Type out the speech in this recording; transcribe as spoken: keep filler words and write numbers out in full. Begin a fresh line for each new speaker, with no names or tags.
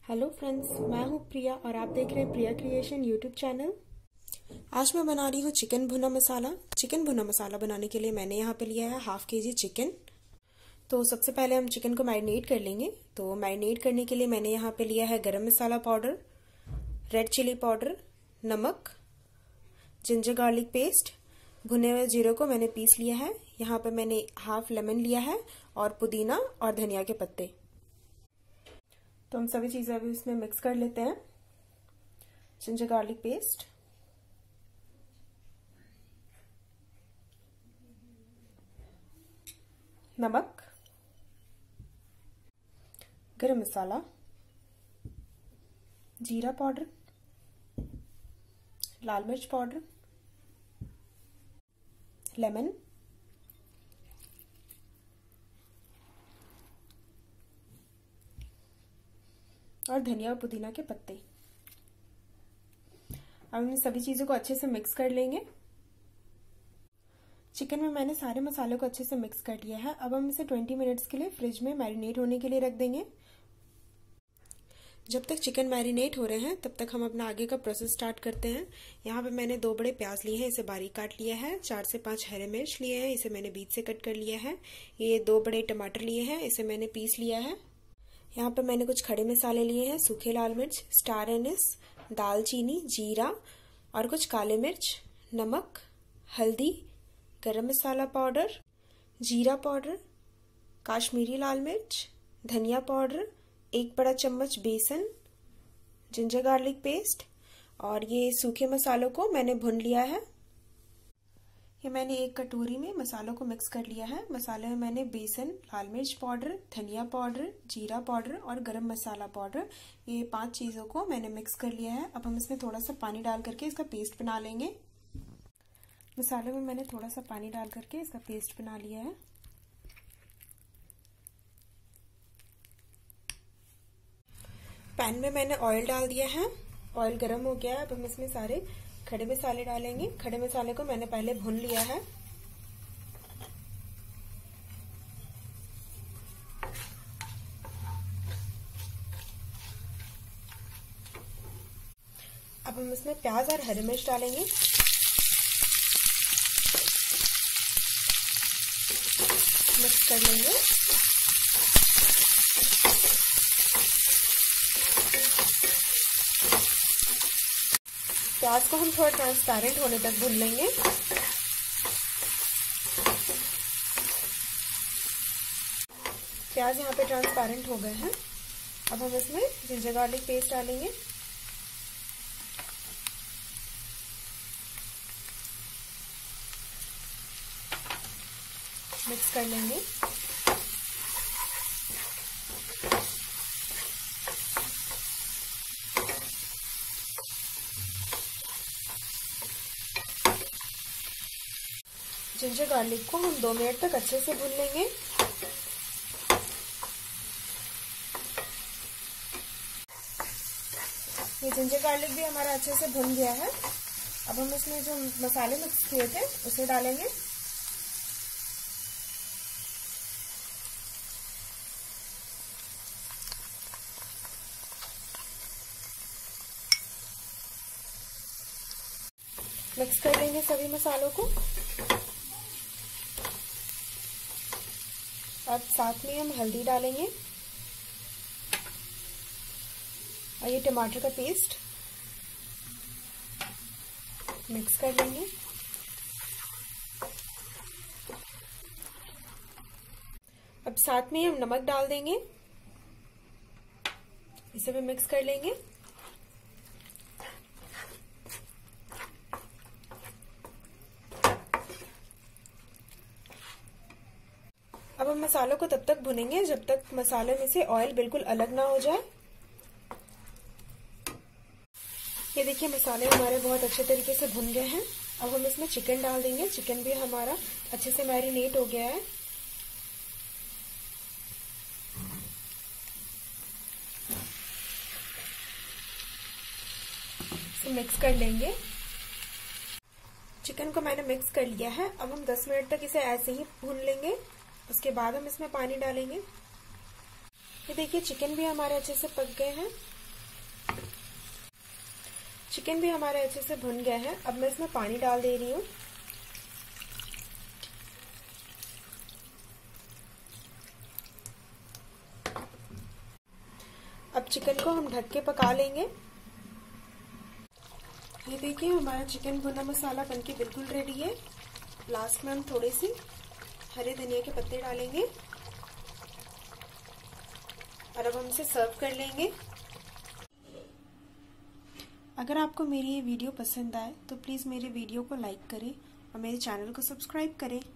Hello friends, मैं हूँ प्रिया और आप देख रहे हैं प्रिया क्रिएशन यूट्यूब चैनल। आज मैं बना रही हूँ चिकन भुना मसाला। चिकन भुना मसाला बनाने के लिए मैंने यहाँ पे लिया है हाफ के जी चिकन। तो सबसे पहले हम चिकन को मैरिनेट कर लेंगे। तो मैरिनेट करने के लिए मैंने यहाँ पे लिया है garam masala powder, red chili powder, नमक, जिंजर गार्लिक पेस्ट, भुने हुए जीरे को मैंने पीस लिया है। यहाँ पे मैंने हाफ लेमन लिया है और पुदीना और धनिया के पत्ते। तो हम सभी चीजें अभी इसमें मिक्स कर लेते हैं। जिंजर गार्लिक पेस्ट, नमक, गरम मसाला, जीरा पाउडर, लाल मिर्च पाउडर, लेमन, और धनिया और पुदीना के पत्ते। अब हम सभी चीजों को अच्छे से मिक्स कर लेंगे। चिकन में मैंने सारे मसालों को अच्छे से मिक्स कर लिया है। अब हम इसे बीस मिनट्स के लिए फ्रिज में मैरिनेट होने के लिए रख देंगे। जब तक चिकन मैरिनेट हो रहे हैं तब तक हम अपना आगे का प्रोसेस स्टार्ट करते हैं। यहाँ पे मैंने दो बड़े प्याज लिए हैं, इसे बारीक काट लिया है। चार से पांच हरे मिर्च लिए हैं, इसे मैंने बीच से कट कर लिया है। ये दो बड़े टमाटर लिए हैं, इसे मैंने पीस लिया है। यहाँ पे मैंने कुछ खड़े मसाले लिए हैं, सूखे लाल मिर्च, स्टार एनिस, दालचीनी, जीरा और कुछ काले मिर्च, नमक, हल्दी, गरम मसाला पाउडर, जीरा पाउडर, काश्मीरी लाल मिर्च, धनिया पाउडर, एक बड़ा चम्मच बेसन, जिंजर गार्लिक पेस्ट और ये सूखे मसालों को मैंने भून लिया है। ये मैंने एक कटोरी में मसालों को मिक्स कर लिया है। मसाले में मैंने बेसन, लाल मिर्च पाउडर, धनिया पाउडर, जीरा पाउडर और गरम मसाला पाउडर, ये पांच चीजों को मैंने मिक्स कर लिया है। अब हम इसमें थोड़ा सा पानी डाल करके इसका पेस्ट बना लेंगे। मसालों में मैंने थोड़ा सा पानी डाल करके इसका पेस्ट बना लिया है। पैन में मैंने ऑयल डाल दिया है, ऑयल गर्म हो गया है। अब हम इसमें सारे खड़े मसाले डालेंगे। खड़े मसाले को मैंने पहले भून लिया है। अब हम इसमें प्याज और हरी मिर्च डालेंगे। मिक्स कर लेंगे। प्याज को हम थोड़ा ट्रांसपेरेंट होने तक भून लेंगे। प्याज यहाँ पे ट्रांसपेरेंट हो गए हैं। अब हम इसमें जिंजर गार्लिक पेस्ट डालेंगे। मिक्स कर लेंगे। जिंजर गार्लिक को हम दो मिनट तक अच्छे से भून लेंगे। ये जिंजर गार्लिक भी हमारा अच्छे से भुन गया है। अब हम इसमें जो मसाले मिक्स किए थे उसे डालेंगे। मिक्स कर लेंगे सभी मसालों को। अब साथ में हम हल्दी डालेंगे और ये टमाटर का पेस्ट मिक्स कर लेंगे। अब साथ में हम नमक डाल देंगे, इसे भी मिक्स कर लेंगे। अब हम मसालों को तब तक भुनेंगे जब तक मसाले में से ऑयल बिल्कुल अलग ना हो जाए। ये देखिए मसाले हमारे बहुत अच्छे तरीके से भुन गए हैं। अब हम इसमें चिकन डाल देंगे। चिकन भी हमारा अच्छे से मैरिनेट हो गया है। इसे मिक्स कर लेंगे। चिकन को मैंने मिक्स कर लिया है। अब हम दस मिनट तक इसे ऐसे ही भून लेंगे। उसके बाद हम इसमें पानी डालेंगे। ये देखिए चिकन भी हमारे अच्छे से पक गए हैं। चिकन भी हमारा अच्छे से भुन गया है। अब मैं इसमें पानी डाल दे रही हूँ। अब चिकन को हम ढक के पका लेंगे। ये देखिए हमारा चिकन भुना मसाला बनके बिल्कुल रेडी है। लास्ट में हम थोड़े से हरे धनिया के पत्ते डालेंगे और अब हम इसे सर्व कर लेंगे। अगर आपको मेरी ये वीडियो पसंद आए तो प्लीज़ मेरे वीडियो को लाइक करें और मेरे चैनल को सब्सक्राइब करें।